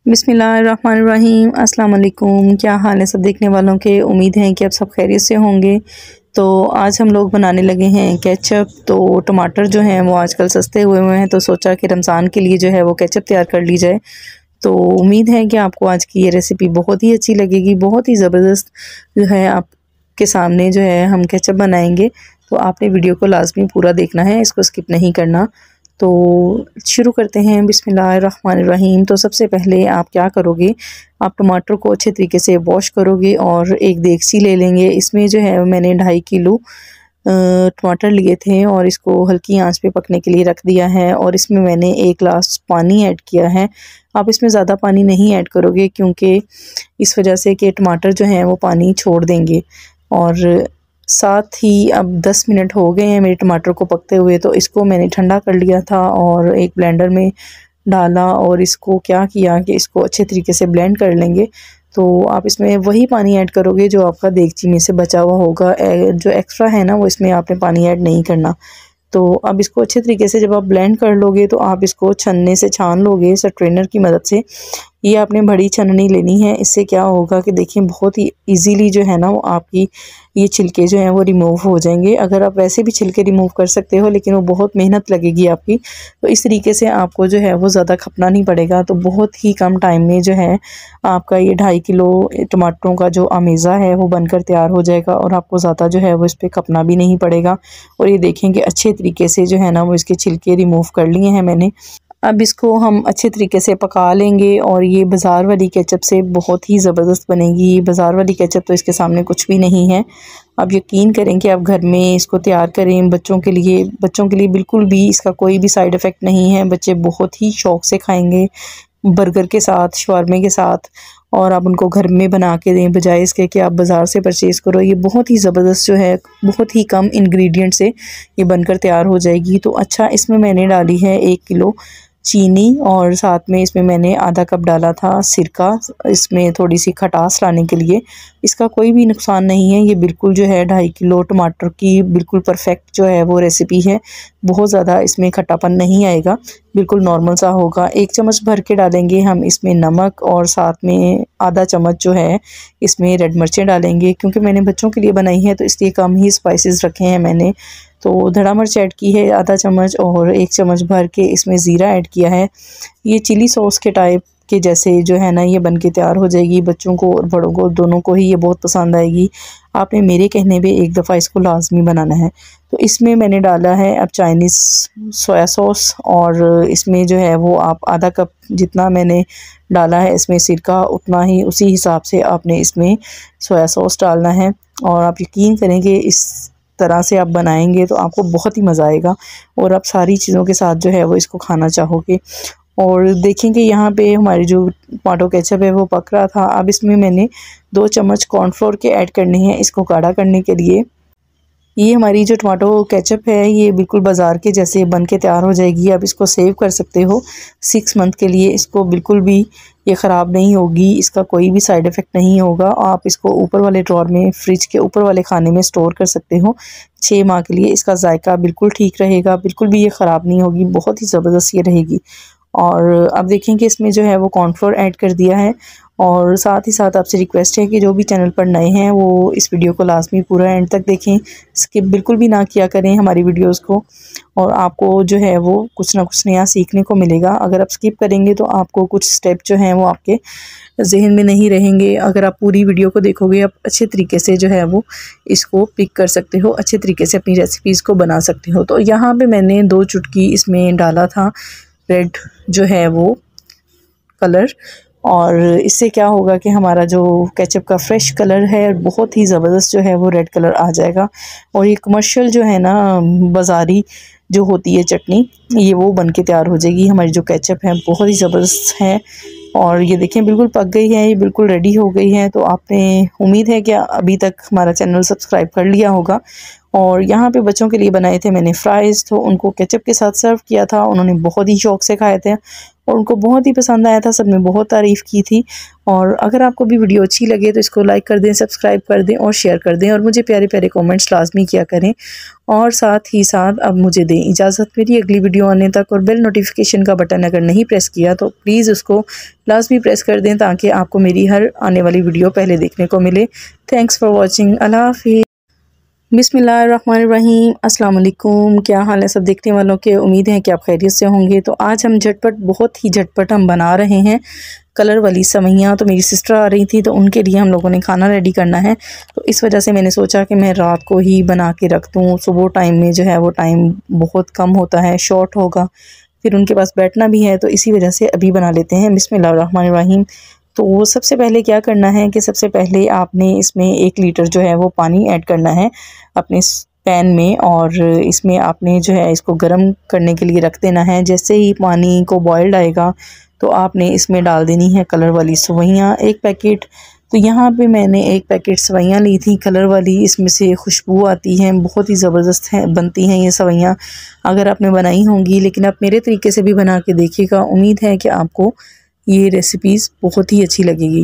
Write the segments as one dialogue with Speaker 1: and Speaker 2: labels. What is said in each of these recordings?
Speaker 1: बिस्मिल्लाहिर्रहमानिर्रहीम अस्सलाम वालेकुम। क्या हाल है सब देखने वालों के। उम्मीद है कि आप सब खैरियत से होंगे। तो आज हम लोग बनाने लगे हैं केचप। तो टमाटर जो हैं वो आजकल सस्ते हुए हैं, तो सोचा कि रमज़ान के लिए जो है वो केचप तैयार कर ली जाए। तो उम्मीद है कि आपको आज की ये रेसिपी बहुत ही अच्छी लगेगी। बहुत ही ज़बरदस्त जो है आपके सामने जो है हम केचप बनाएंगे। तो आपने वीडियो को लाजमी पूरा देखना है, इसको स्किप नहीं करना। तो शुरू करते हैं। बिस्मिल्लाहिर्रहमानिर्रहीम। तो सबसे पहले आप क्या करोगे, आप टमाटर को अच्छे तरीके से वॉश करोगे और एक देगची ले लेंगे। इसमें जो है मैंने 2.5 किलो टमाटर लिए थे और इसको हल्की आंच पे पकने के लिए रख दिया है। और इसमें मैंने 1 गिलास पानी ऐड किया है। आप इसमें ज़्यादा पानी नहीं ऐड करोगे क्योंकि इस वजह से कि टमाटर जो हैं वो पानी छोड़ देंगे। और साथ ही अब 10 मिनट हो गए हैं मेरे टमाटर को पकते हुए, तो इसको मैंने ठंडा कर लिया था और एक ब्लेंडर में डाला और इसको क्या किया कि इसको अच्छे तरीके से ब्लेंड कर लेंगे। तो आप इसमें वही पानी ऐड करोगे जो आपका देगची में से बचा हुआ होगा। जो एक्स्ट्रा है ना वो इसमें आपने पानी ऐड नहीं करना। तो अब इसको अच्छे तरीके से जब आप ब्लेंड कर लोगे तो आप इसको छन्ने से छान लोगे स्ट्रेनर की मदद से। ये आपने बड़ी छन्नी लेनी है। इससे क्या होगा कि देखिए बहुत ही इजीली जो है ना वो आपकी ये छिलके जो हैं वो रिमूव हो जाएंगे। अगर आप वैसे भी छिलके रिमूव कर सकते हो, लेकिन वो बहुत मेहनत लगेगी आपकी। तो इस तरीके से आपको जो है वो ज़्यादा खपना नहीं पड़ेगा। तो बहुत ही कम टाइम में जो है आपका ये 2.5 किलो टमाटरों का जो अमेज़ा है वो बनकर तैयार हो जाएगा और आपको ज़्यादा जो है वो इस पर खपना भी नहीं पड़ेगा। और ये देखेंगे अच्छे तरीके से जो है ना वो इसके छिलके रिमूव कर लिए हैं मैंने। अब इसको हम अच्छे तरीके से पका लेंगे और ये बाज़ार वाली केचप से बहुत ही ज़बरदस्त बनेगी। बाज़ार वाली केचप तो इसके सामने कुछ भी नहीं है। आप यकीन करें कि आप घर में इसको तैयार करें बच्चों के लिए बिल्कुल भी इसका कोई भी साइड इफ़ेक्ट नहीं है। बच्चे बहुत ही शौक़ से खाएंगे बर्गर के साथ, शवारमे के साथ। और आप उनको घर में बना के दें बजाय इसके कि आप बाज़ार से परचेज़ करो। ये बहुत ही ज़बरदस्त जो है बहुत ही कम इंग्रेडिएंट से ये बनकर तैयार हो जाएगी। तो अच्छा, इसमें मैंने डाली है 1 किलो चीनी और साथ में इसमें मैंने आधा कप डाला था सिरका, इसमें थोड़ी सी खटास लाने के लिए। इसका कोई भी नुकसान नहीं है। ये बिल्कुल जो है 2.5 किलो टमाटर की बिल्कुल परफेक्ट जो है वो रेसिपी है। बहुत ज़्यादा इसमें खट्टापन नहीं आएगा, बिल्कुल नॉर्मल सा होगा। 1 चम्मच भर के डालेंगे हम इसमें नमक और साथ में आधा चम्मच जो है इसमें रेड मिर्चें डालेंगे। क्योंकि मैंने बच्चों के लिए बनाई है तो इसलिए कम ही स्पाइसेस रखे हैं मैंने। तो धड़ा मिर्च ऐड की है आधा चम्मच और 1 चम्मच भर के इसमें ज़ीरा ऐड किया है। ये चिली सॉस के टाइप के जैसे जो है ना ये बन के तैयार हो जाएगी। बच्चों को और बड़ों को दोनों को ही ये बहुत पसंद आएगी। आपने मेरे कहने पे एक दफ़ा इसको लाजमी बनाना है। तो इसमें मैंने डाला है अब चाइनीज़ सोया सॉस और इसमें जो है वो आप आधा कप जितना मैंने डाला है इसमें सिरका, उतना ही उसी हिसाब से आपने इसमें सोया सॉस डालना है। और आप यकीन करेंगे इस तरह से आप बनाएंगे तो आपको बहुत ही मज़ा आएगा और आप सारी चीज़ों के साथ जो है वो इसको खाना चाहोगे। और देखेंगे यहाँ पे हमारी जो टमाटो केचप है वो पक रहा था। अब इसमें मैंने 2 चम्मच कॉर्नफ्लोर के ऐड करने हैं इसको गाढ़ा करने के लिए। ये हमारी जो टमाटो केचप है ये बिल्कुल बाज़ार के जैसे बन के तैयार हो जाएगी। आप इसको सेव कर सकते हो 6 मंथ के लिए। इसको बिल्कुल भी ये ख़राब नहीं होगी, इसका कोई भी साइड इफ़ेक्ट नहीं होगा। आप इसको ऊपर वाले ड्रॉर में फ्रिज के ऊपर वाले खाने में स्टोर कर सकते हो 6 माह के लिए। इसका जायका बिल्कुल ठीक रहेगा, बिल्कुल भी ये ख़राब नहीं होगी, बहुत ही ज़बरदस्त ये रहेगी। और अब देखें कि इसमें जो है वो कॉर्नफ्लोर ऐड कर दिया है। और साथ ही साथ आपसे रिक्वेस्ट है कि जो भी चैनल पर नए हैं वो इस वीडियो को लाजमी पूरा एंड तक देखें, स्किप बिल्कुल भी ना किया करें हमारी वीडियोस को। और आपको जो है वो कुछ ना कुछ नया सीखने को मिलेगा। अगर आप स्किप करेंगे तो आपको कुछ स्टेप जो हैं वो आपके जहन में नहीं रहेंगे। अगर आप पूरी वीडियो को देखोगे आप अच्छे तरीके से जो है वो इसको पिक कर सकते हो, अच्छे तरीके से अपनी रेसिपीज़ को बना सकते हो। तो यहाँ पे मैंने 2 चुटकी इसमें डाला था रेड जो है वो कलर। और इससे क्या होगा कि हमारा जो केचप का फ्रेश कलर है बहुत ही ज़बरदस्त जो है वो रेड कलर आ जाएगा। और ये कमर्शियल जो है ना बाज़ारी जो होती है चटनी ये वो बन के तैयार हो जाएगी। हमारी जो केचप है बहुत ही ज़बरदस्त है। और ये देखें बिल्कुल पक गई है, ये बिल्कुल रेडी हो गई है। तो आपने उम्मीद है कि अभी तक हमारा चैनल सब्सक्राइब कर लिया होगा। और यहाँ पे बच्चों के लिए बनाए थे मैंने फ़्राइज़, तो उनको केचप के साथ सर्व किया था। उन्होंने बहुत ही शौक़ से खाए थे और उनको बहुत ही पसंद आया था, सबने बहुत तारीफ़ की थी। और अगर आपको भी वीडियो अच्छी लगे तो इसको लाइक कर दें, सब्सक्राइब कर दें और शेयर कर दें, और मुझे प्यारे प्यारे कमेंट्स लाजमी किया करें। और साथ ही साथ अब मुझे दें इजाज़त मेरी अगली वीडियो आने तक, और बेल नोटिफिकेशन का बटन अगर नहीं प्रेस किया तो प्लीज़ उसको लाजमी प्रेस कर दें ताकि आपको मेरी हर आने वाली वीडियो पहले देखने को मिले। Thanks for watching. अल्लाह हाफ़िज़। बिस्मिल्लाहिर्रहमानिर्रहीम। अस्सलाम वालेकुम। क्या हाल है सब देखने वालों के? उम्मीद है कि आप खैरियत से होंगे। तो आज हम झटपट, बहुत ही झटपट हम बना रहे हैं कलर वाली सेवइयाँ। तो मेरी सिस्टर आ रही थी तो उनके लिए हम लोगों ने खाना रेडी करना है, तो इस वजह से मैंने सोचा कि मैं रात को ही बना के रख दूँ। सुबह टाइम में जो है वो टाइम बहुत कम होता है, शॉर्ट होगा, फिर उनके पास बैठना भी है, तो इसी वजह से अभी बना लेते हैं। बिस्मिल्लाहिर्रहमानिर्रहीम। तो सबसे पहले क्या करना है कि सबसे पहले आपने इसमें 1 लीटर जो है वो पानी ऐड करना है अपने पैन में, और इसमें आपने जो है इसको गर्म करने के लिए रख देना है। जैसे ही पानी को बॉइल्ड आएगा तो आपने इसमें डाल देनी है कलर वाली सेवइयाँ 1 पैकेट। तो यहाँ पे मैंने 1 पैकेट सेवइयाँ ली थी कलर वाली। इसमें से खुशबू आती है, बहुत ही ज़बरदस्त है बनती हैं ये सेवइयाँ, अगर आपने बनाई होंगी। लेकिन आप मेरे तरीके से भी बना के देखिएगा, उम्मीद है कि आपको ये रेसिपीज़ बहुत ही अच्छी लगेगी।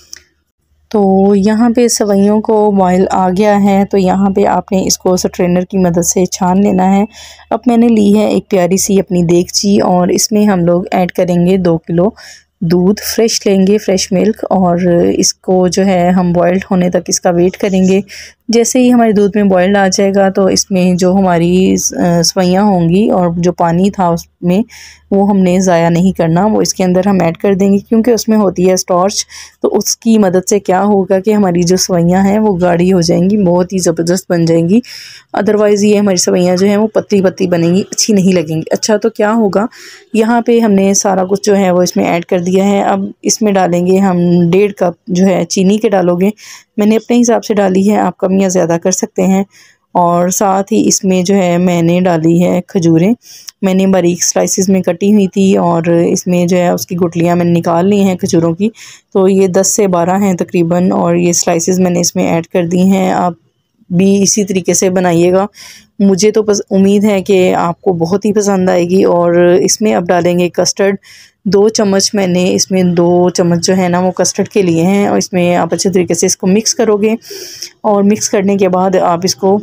Speaker 1: तो यहाँ पे सेवइयों को बॉयल आ गया है, तो यहाँ पे आपने इसको स्ट्रेनर की मदद से छान लेना है। अब मैंने ली है एक प्यारी सी अपनी देगची, और इसमें हम लोग ऐड करेंगे 2 किलो दूध फ्रेश लेंगे, फ्रेश मिल्क, और इसको जो है हम बॉइल्ड होने तक इसका वेट करेंगे। जैसे ही हमारे दूध में बॉइल्ड आ जाएगा तो इसमें जो हमारी सेवइयाँ होंगी और जो पानी था उसमें, वो हमने ज़ाया नहीं करना, वो इसके अंदर हम ऐड कर देंगे, क्योंकि उसमें होती है स्टार्च। तो उसकी मदद से क्या होगा कि हमारी जो सेवइयाँ हैं वो गाढ़ी हो जाएंगी, बहुत ही ज़बरदस्त बन जाएंगी। अदरवाइज़ ये हमारी सेवइयाँ जो हैं वो पतली पतली बनेंगी, अच्छी नहीं लगेंगी। अच्छा, तो क्या होगा, यहाँ पे हमने सारा कुछ जो है वो इसमें ऐड कर दिया है। अब इसमें डालेंगे हम 1.5 कप जो है चीनी के डालोगे, मैंने अपने हिसाब से डाली है, आप कम या ज़्यादा कर सकते हैं। और साथ ही इसमें जो है मैंने डाली है खजूरें, मैंने बारीक स्लाइसिस में कटी हुई थी, और इसमें जो है उसकी गुठलियाँ मैंने निकाल ली हैं खजूरों की। तो ये 10 से 12 हैं तकरीबन, और ये स्लाइसिस मैंने इसमें ऐड कर दी हैं। आप भी इसी तरीके से बनाइएगा, मुझे तो उम्मीद है कि आपको बहुत ही पसंद आएगी। और इसमें अब डालेंगे कस्टर्ड, 2 चम्मच मैंने इसमें 2 चम्मच जो है ना वो कस्टर्ड के लिए हैं, और इसमें आप अच्छे तरीके से इसको मिक्स करोगे, और मिक्स करने के बाद आप इसको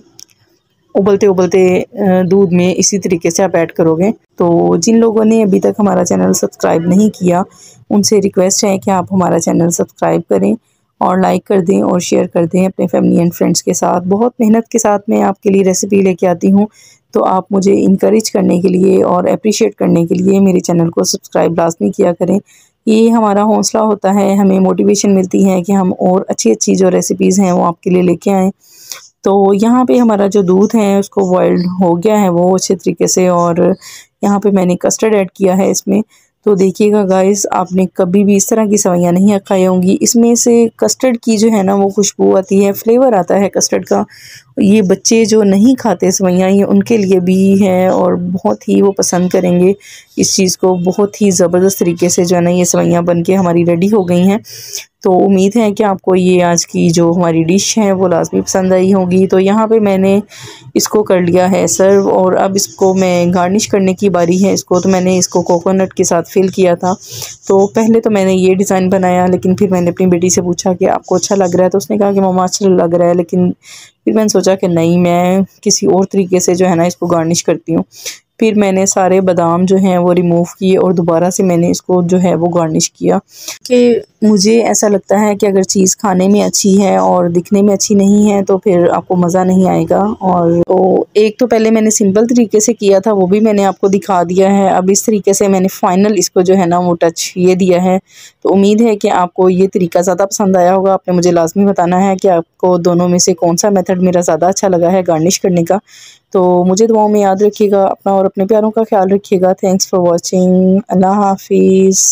Speaker 1: उबलते उबलते दूध में इसी तरीके से आप ऐड करोगे। तो जिन लोगों ने अभी तक हमारा चैनल सब्सक्राइब नहीं किया, उनसे रिक्वेस्ट है कि आप हमारा चैनल सब्सक्राइब करें और लाइक कर दें और शेयर कर दें अपने फैमिली एंड फ्रेंड्स के साथ। बहुत मेहनत के साथ मैं आपके लिए रेसिपी लेके आती हूँ, तो आप मुझे इनकरेज करने के लिए और अप्रिशिएट करने के लिए मेरे चैनल को सब्सक्राइब लाजमी किया करें। ये हमारा हौसला होता है, हमें मोटिवेशन मिलती है कि हम और अच्छी अच्छी जो रेसिपीज़ हैं वो आपके लिए लेके आएँ। तो यहाँ पे हमारा जो दूध है उसको बॉइल्ड हो गया है वो अच्छे तरीके से, और यहाँ पे मैंने कस्टर्ड ऐड किया है इसमें। तो देखिएगा गाइस, आपने कभी भी इस तरह की सेवइयाँ नहीं खाई होंगी। इसमें से कस्टर्ड की जो है ना वो खुशबू आती है, फ्लेवर आता है कस्टर्ड का। ये बच्चे जो नहीं खाते सेवइयाँ, ये उनके लिए भी है, और बहुत ही वो पसंद करेंगे इस चीज़ को। बहुत ही ज़बरदस्त तरीके से जो है ना ये सेवइयाँ बन के हमारी रेडी हो गई हैं। तो उम्मीद है कि आपको ये आज की जो हमारी डिश है वो लाजमी पसंद आई होगी। तो यहाँ पे मैंने इसको कर लिया है सर्व, और अब इसको मैं गार्निश करने की बारी है इसको। तो मैंने इसको कोकोनट के साथ फिल किया था। तो पहले तो मैंने ये डिज़ाइन बनाया, लेकिन फिर मैंने अपनी बेटी से पूछा कि आपको अच्छा लग रहा है, तो उसने कहा कि मम्मा अच्छा लग रहा है। लेकिन फिर मैंने सोचा कि नहीं, मैं किसी और तरीके से जो है ना इसको गार्निश करती हूँ। फिर मैंने सारे बादाम जो हैं वो रिमूव किए, और दोबारा से मैंने इसको जो है वो गार्निश किया। कि मुझे ऐसा लगता है कि अगर चीज़ खाने में अच्छी है और दिखने में अच्छी नहीं है तो फिर आपको मज़ा नहीं आएगा। और तो एक तो पहले मैंने सिंपल तरीके से किया था, वो भी मैंने आपको दिखा दिया है। अब इस तरीके से मैंने फ़ाइनल इसको जो है ना वो टच ये दिया है। तो उम्मीद है कि आपको ये तरीका ज़्यादा पसंद आया होगा। आपने मुझे लाजमी बताना है कि आपको दोनों में से कौन सा मेथड मेरा ज़्यादा अच्छा लगा है गार्निश करने का। तो मुझे दुआओं में याद रखिएगा, अपना और अपने प्यारों का ख्याल रखिएगा। Thanks for watching. अल्लाह हाफिज़।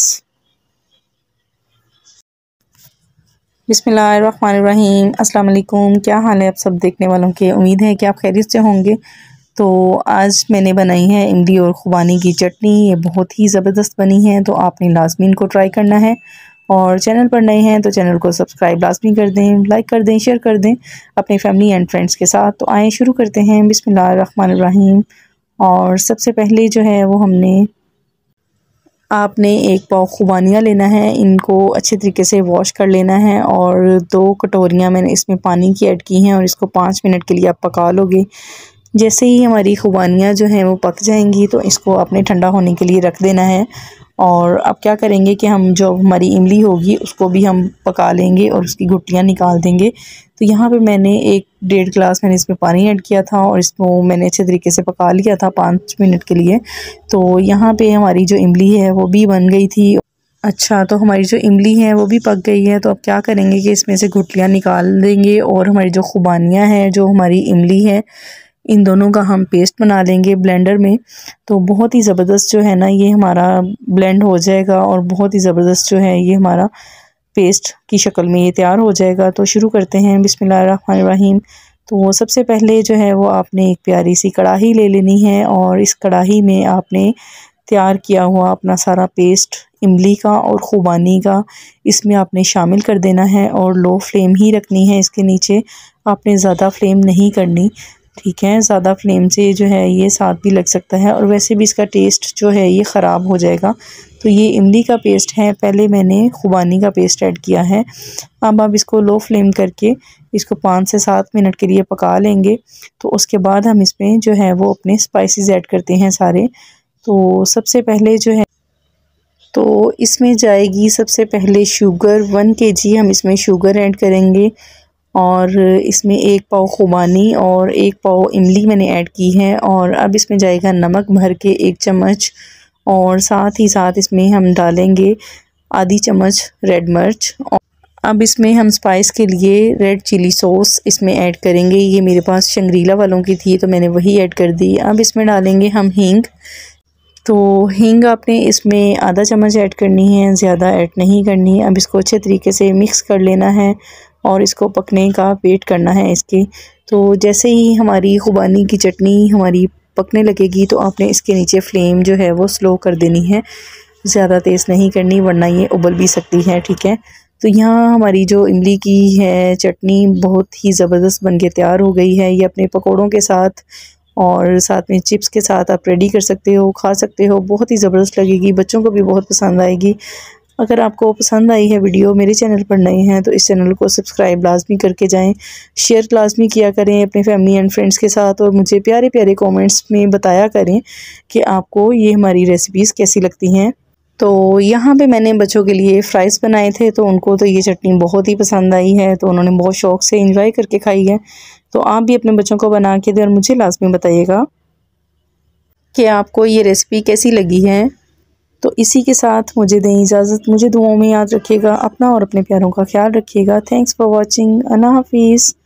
Speaker 1: बिस्मिल्लाहिर्रहमानिर्रहीम। अस्सलाम वालेकुम। क्या हाल है आप सब देखने वालों के? उम्मीद है कि आप खैरियत से होंगे। तो आज मैंने बनाई है इमली और खुबानी की चटनी, ये बहुत ही ज़बरदस्त बनी है, तो आपने लाजमी इनको ट्राई करना है। और चैनल पर नए हैं तो चैनल को सब्सक्राइब लाजमी कर दें, लाइक कर दें, शेयर कर दें अपने फैमिली एंड फ्रेंड्स के साथ। तो आए शुरू करते हैं। बिस्मिल्लाहिर्रहमानिर्रहीम। और सबसे पहले जो है वो हमने आपने एक पाव खुबानियाँ लेना है, इनको अच्छे तरीके से वॉश कर लेना है और 2 कटोरियाँ मैंने इसमें पानी की ऐड की हैं और इसको 5 मिनट के लिए आप पका लोगे। जैसे ही हमारी खुबानियाँ जो हैं वो पक जाएंगी तो इसको आपने ठंडा होने के लिए रख देना है। और अब क्या करेंगे कि हम जो हमारी इमली होगी उसको भी हम पका लेंगे और उसकी गुठलियाँ निकाल देंगे। तो यहाँ पे मैंने 1-1.5 गिलास मैंने इसमें पानी ऐड किया था और इसको मैंने अच्छे तरीके से पका लिया था 5 मिनट के लिए। तो यहाँ पे हमारी जो इमली है वो भी बन गई थी। अच्छा, तो हमारी जो इमली है वो भी पक गई है। तो अब क्या करेंगे कि इसमें से गुठलियाँ निकाल देंगे और हमारी जो खुबानियाँ हैं, जो हमारी इमली है, इन दोनों का हम पेस्ट बना लेंगे ब्लेंडर में। तो बहुत ही ज़बरदस्त जो है ना ये हमारा ब्लेंड हो जाएगा और बहुत ही ज़बरदस्त जो है ये हमारा पेस्ट की शक्ल में ये तैयार हो जाएगा। तो शुरू करते हैं, बिस्मिल्लाहिर्रहमानिर्रहीम। तो सबसे पहले जो है वो आपने एक प्यारी सी कढ़ाई ले लेनी है और इस कढ़ाई में आपने तैयार किया हुआ अपना सारा पेस्ट इमली का और खुबानी का इसमें आपने शामिल कर देना है और लो फ्लेम ही रखनी है इसके नीचे, आपने ज़्यादा फ्लेम नहीं करनी, ठीक है। ज़्यादा फ्लेम से जो है ये साथ भी लग सकता है और वैसे भी इसका टेस्ट जो है ये ख़राब हो जाएगा। तो ये इमली का पेस्ट है, पहले मैंने खुबानी का पेस्ट ऐड किया है। अब आप इसको लो फ्लेम करके इसको 5 से 7 मिनट के लिए पका लेंगे। तो उसके बाद हम इसमें जो है वो अपने स्पाइसेस ऐड करते हैं सारे। तो सबसे पहले जो है तो इसमें जाएगी सबसे पहले शुगर, 1 kg हम इसमें शुगर ऐड करेंगे और इसमें 1 पाव खुबानी और 1 पाव इमली मैंने ऐड की है। और अब इसमें जाएगा नमक भर के 1 चम्मच और साथ ही साथ इसमें हम डालेंगे आधी चम्मच रेड मिर्च। अब इसमें हम स्पाइस के लिए रेड चिली सॉस इसमें ऐड करेंगे। ये मेरे पास शंग्रीला वालों की थी तो मैंने वही ऐड कर दी। अब इसमें डालेंगे हम हींग। तो हींग आपने इसमें आधा चम्मच ऐड करनी है, ज़्यादा ऐड नहीं करनी। अब इसको अच्छे तरीके से मिक्स कर लेना है और इसको पकने का वेट करना है इसके। तो जैसे ही हमारी खुबानी की चटनी हमारी पकने लगेगी तो आपने इसके नीचे फ्लेम जो है वो स्लो कर देनी है, ज़्यादा तेज़ नहीं करनी वरना ये उबल भी सकती है, ठीक है। तो यहाँ हमारी जो इमली की है चटनी बहुत ही ज़बरदस्त बन के तैयार हो गई है। ये अपने पकौड़ों के साथ और साथ में चिप्स के साथ आप रेडी कर सकते हो, खा सकते हो, बहुत ही ज़बरदस्त लगेगी, बच्चों को भी बहुत पसंद आएगी। अगर आपको पसंद आई है वीडियो, मेरे चैनल पर नए हैं तो इस चैनल को सब्सक्राइब लाजमी करके जाएं, शेयर लाजमी किया करें अपने फैमिली एंड फ्रेंड्स के साथ और मुझे प्यारे प्यारे कमेंट्स में बताया करें कि आपको ये हमारी रेसिपीज़ कैसी लगती हैं। तो यहाँ पे मैंने बच्चों के लिए फ़्राइज़ बनाए थे तो उनको तो ये चटनी बहुत ही पसंद आई है, तो उन्होंने बहुत शौक़ से एंजॉय करके खाई है। तो आप भी अपने बच्चों को बना के दें और मुझे लाजमी बताइएगा कि आपको ये रेसिपी कैसी लगी है। तो इसी के साथ मुझे दें इजाज़त, मुझे दुआओं में याद रखिएगा, अपना और अपने प्यारों का ख्याल रखिएगा। Thanks for watching. अल्लाह हाफिज़।